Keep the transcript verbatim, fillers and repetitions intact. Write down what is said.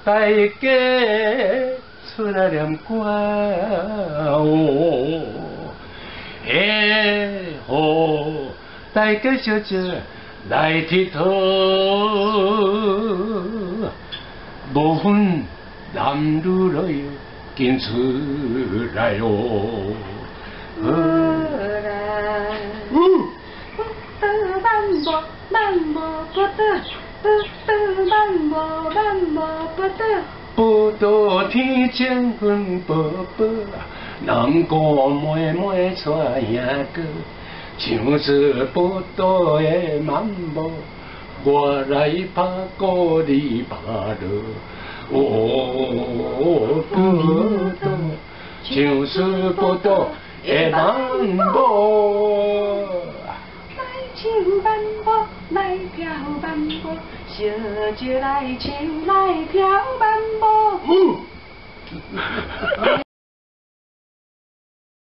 大家出来念歌哦，嘿吼，大家小姐来佚佗，无分男女老幼，紧出来哦。 我来，嗯，不得慢步，慢步不得，不得慢步，慢步不得。 不到天将分宝宝，人歌妹妹出影歌，像是不到的慢步，我来拍鼓你拍落，哦，不到，像是不到的慢步。 来唱慢步，来跳慢步，小姐来唱来跳慢步。